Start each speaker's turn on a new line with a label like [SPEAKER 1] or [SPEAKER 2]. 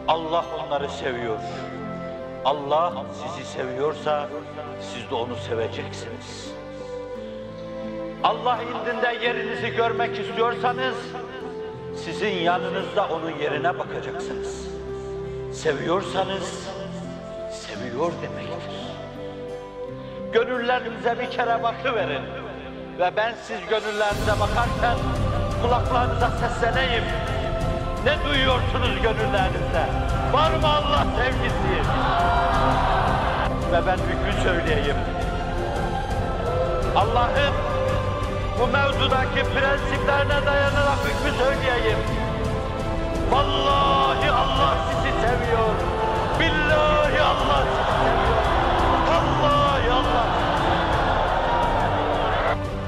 [SPEAKER 1] Allah onları seviyor. Allah sizi seviyorsa siz de onu seveceksiniz. Allah indinde yerinizi görmek istiyorsanız sizin yanınızda onun yerine bakacaksınız. Seviyorsanız seviyor demektir. Gönüllerinize bir kere bakıverin ve ben siz gönüllerinize bakarken kulaklarınıza sesleneyim. Ne duyuyorsunuz gönüllerinizde? Var mı Allah sevgisi? Ve ben hükmü söyleyeyim. Allah'ın bu mevzudaki prensiplerine dayanarak hükmü söyleyeyim. Vallahi Allah sizi seviyor.